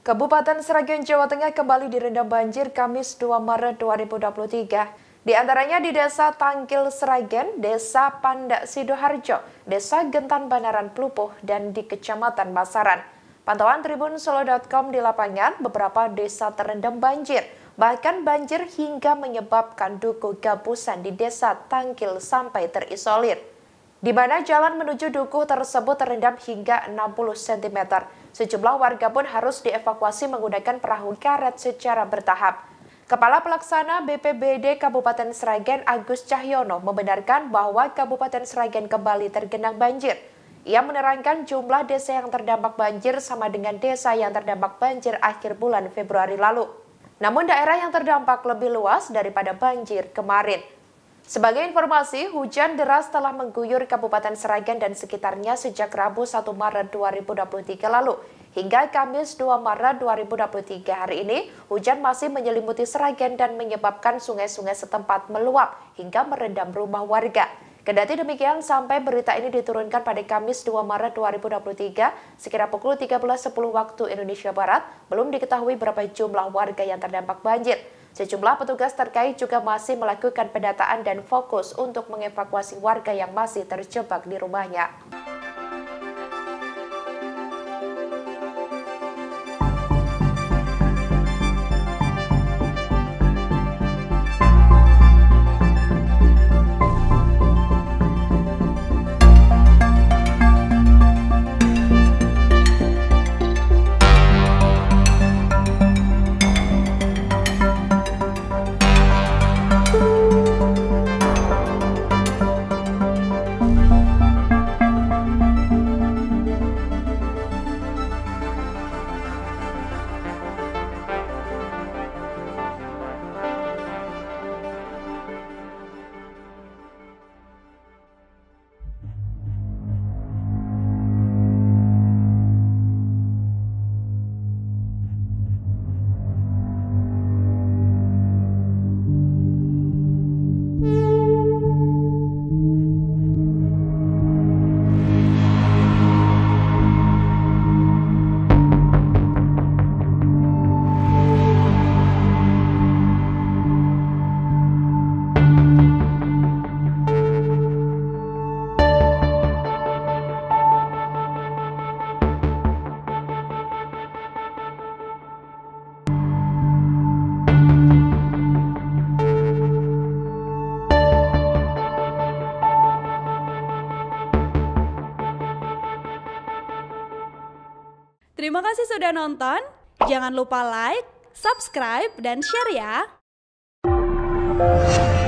Kabupaten Sragen, Jawa Tengah kembali direndam banjir Kamis 2 Maret 2023. Di antaranya di Desa Tangkil Sragen, Desa Pandak Sidoharjo, Desa Gentan Banaran Plupuh, dan di Kecamatan Basaran. Pantauan TribunSolo.com di lapangan, beberapa desa terendam banjir. Bahkan banjir hingga menyebabkan dukuh gabusan di Desa Tangkil sampai terisolir, di mana jalan menuju dukuh tersebut terendam hingga 60 cm. Sejumlah warga pun harus dievakuasi menggunakan perahu karet secara bertahap. Kepala Pelaksana BPBD Kabupaten Sragen Agus Cahyono membenarkan bahwa Kabupaten Sragen kembali tergenang banjir. Ia menerangkan jumlah desa yang terdampak banjir sama dengan desa yang terdampak banjir akhir bulan Februari lalu. Namun daerah yang terdampak lebih luas daripada banjir kemarin. Sebagai informasi, hujan deras telah mengguyur Kabupaten Sragen dan sekitarnya sejak Rabu 1 Maret 2023 lalu. Hingga Kamis 2 Maret 2023 hari ini, hujan masih menyelimuti Sragen dan menyebabkan sungai-sungai setempat meluap hingga merendam rumah warga. Kendati demikian, sampai berita ini diturunkan pada Kamis 2 Maret 2023, sekira pukul 13.10 waktu Indonesia Barat, belum diketahui berapa jumlah warga yang terdampak banjir. Sejumlah petugas terkait juga masih melakukan pendataan dan fokus untuk mengevakuasi warga yang masih terjebak di rumahnya. Terima kasih sudah nonton. Jangan lupa like, subscribe, dan share ya.